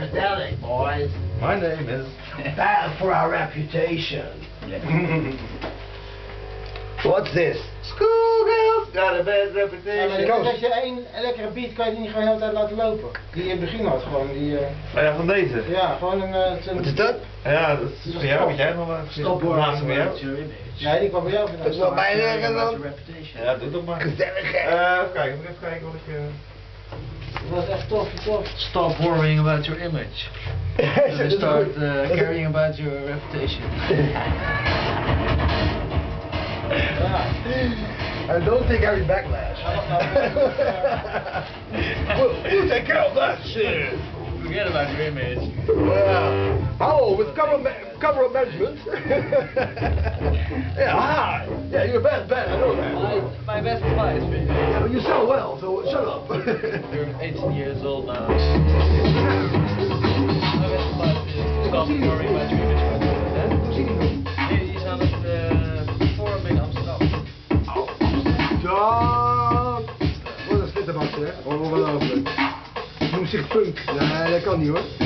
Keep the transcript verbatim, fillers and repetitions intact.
Pathetic, boys. My name is... Bad for our reputation. What's this? Schoolgirls got a bad Ja, reputation. maar als je één lekkere beat kan je die niet gewoon de hele tijd laten lopen. Die je in het begin had gewoon, die... Uh, Oh ja, van deze. ja, gewoon een... Uh, Wat is dat? Ja, dat is voor jou, wat jij nog maar... Stop Naast worrying van jou. about your image. Nee, die kwam bij jou vandaan. Dat is wel bijna Worrying ergens about dan. your reputation. Ja, doe toch maar. Gezellig, hè? Eh, even kijken, moet ik even kijken wat ik... Uh... Dat was echt tof, tof. Stop worrying about your image. And start uh, caring about your reputation. Ja. And don't take every backlash. we'll, we'll take care of that shit. Forget about your image. Yeah. Hello, with cover, ma cover management. Yeah, hi. Yeah, you're bad, bad, I know that. My, my best advice for you. Yeah, but you sell well, so shut up. You're eighteen years old now. My best advice is stop worrying about your image. Die is aan het uh, forum in Amsterdam. Ja, wat een slittenbakje, hè? Ongelooflijk. Noem zich punk. Nee, dat kan niet hoor.